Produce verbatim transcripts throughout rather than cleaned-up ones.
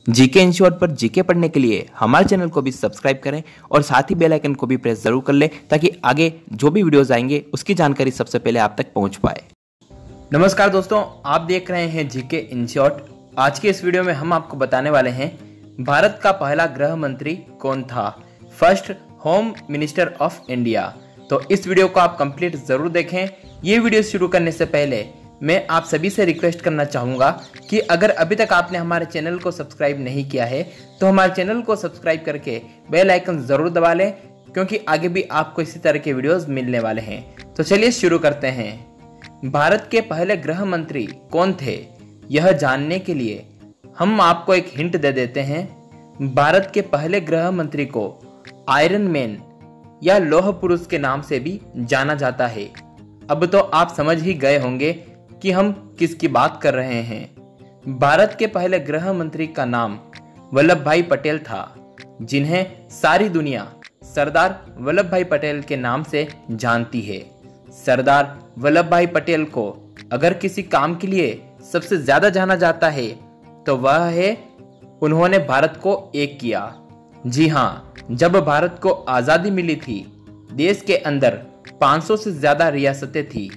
GK ensure पर GK पढ़ने के लिए हमारे चैनल को भी सब्सक्राइब करें और साथ ही बेल आइकन को भी प्रेस जरूर कर लें ताकि आगे जो भी वीडियोस आएंगे उसकी जानकारी सबसे पहले आप तक पहुंच पाए। नमस्कार दोस्तों, आप देख रहे हैं जीके इंश्योर। आज के इस वीडियो में हम आपको बताने वाले हैं भारत का पहला गृह मंत्री कौन था, first home minister of India. तो इस वीडियो को आप कंप्लीट जरूर देखें। ये वीडियो शुरू करने से पहले मैं आप सभी से रिक्वेस्ट करना चाहूँगा कि अगर अभी तक आपने हमारे चैनल को सब्सक्राइब नहीं किया है तो हमारे चैनल को सब्सक्राइब करके बेल आइकन ज़रूर दबा लें, क्योंकि आगे भी आपको इसी तरह के वीडियोस मिलने वाले हैं। तो चलिए शुरू करते हैं। भारत के पहले गृह मंत्री कौन थे, यह जानने के लिए हम आपको एक हिंट दे देते हैं। भारत के पहले गृह मंत्री को आयरन मैन या लौह पुरुष के नाम से भी जाना जाता है। अब तो आप समझ ही गए होंगे कि हम किसकी बात कर रहे हैं। भारत के पहले गृह मंत्री का नाम वल्लभ भाई पटेल था, जिन्हें सारी दुनिया सरदार वल्लभ भाई पटेल के नाम से जानती है। सरदार वल्लभ भाई पटेल को अगर किसी काम के लिए सबसे ज्यादा जाना जाता है तो वह है उन्होंने भारत को एक किया। जी हाँ, जब भारत को आजादी मिली थी, देश के अंदर पाँच सौ से ज्यादा रियासतें थी।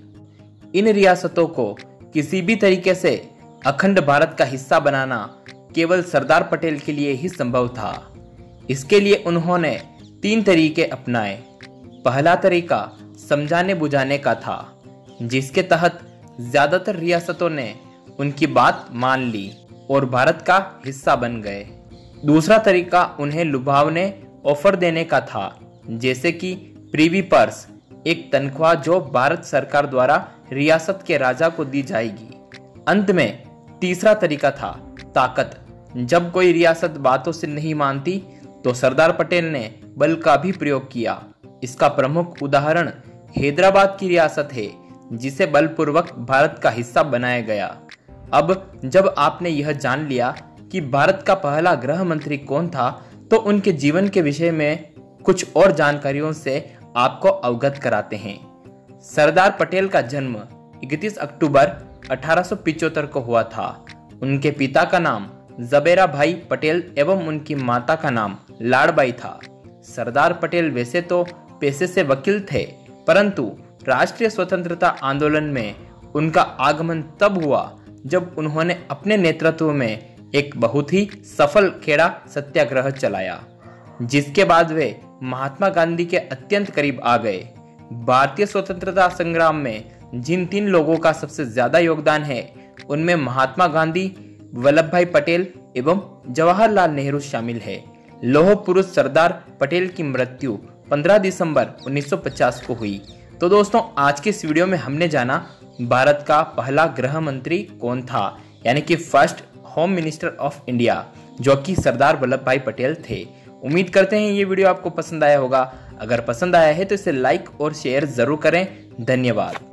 इन रियासतों को किसी भी तरीके से अखंड भारत का हिस्सा बनाना केवल सरदार पटेल के लिए ही संभव था। इसके लिए उन्होंने तीन तरीके अपनाए। पहला तरीका समझाने बुझाने का था, जिसके तहत ज्यादातर रियासतों ने उनकी बात मान ली और भारत का हिस्सा बन गए। दूसरा तरीका उन्हें लुभावने ऑफर देने का था, जैसे कि प्रीवी पर्स, एक तनख्वाह जो भारत सरकार द्वारा रियासत के राजा को दी जाएगी। अंत में तीसरा तरीका था ताकत। जब कोई रियासत बातों से नहीं मानती तो सरदार पटेल ने बल का भी प्रयोग किया। इसका प्रमुख उदाहरण हैदराबाद की रियासत है, जिसे बलपूर्वक भारत का हिस्सा बनाया गया। अब जब आपने यह जान लिया कि भारत का पहला गृह मंत्री कौन था, तो उनके जीवन के विषय में कुछ और जानकारियों से आपको अवगत कराते हैं। सरदार पटेल का जन्म इकतीस अक्टूबर अठारह सौ पिचहत्तर को हुआ था। उनके पिता का नाम जबेरा भाई पटेल एवं उनकी माता का नाम लाड़बाई था। सरदार पटेल वैसे तो पेशे से वकील थे, परंतु राष्ट्रीय स्वतंत्रता आंदोलन में उनका आगमन तब हुआ जब उन्होंने अपने नेतृत्व में एक बहुत ही सफल खेड़ा सत्याग्रह चलाया, जिसके बाद वे महात्मा गांधी के अत्यंत करीब आ गए। भारतीय स्वतंत्रता संग्राम में जिन तीन लोगों का सबसे ज्यादा योगदान है, उनमें महात्मा गांधी, वल्लभ भाई पटेल एवं जवाहरलाल नेहरू शामिल है। लौह पुरुष सरदार पटेल की मृत्यु पंद्रह दिसंबर उन्नीस सौ पचास को हुई। तो दोस्तों, आज के इस वीडियो में हमने जाना भारत का पहला गृह मंत्री कौन था, यानी कि first home minister of India, जो कि सरदार वल्लभ भाई पटेल थे। उम्मीद करते हैं ये वीडियो आपको पसंद आया होगा। अगर पसंद आया है तो इसे लाइक और शेयर जरूर करें। धन्यवाद।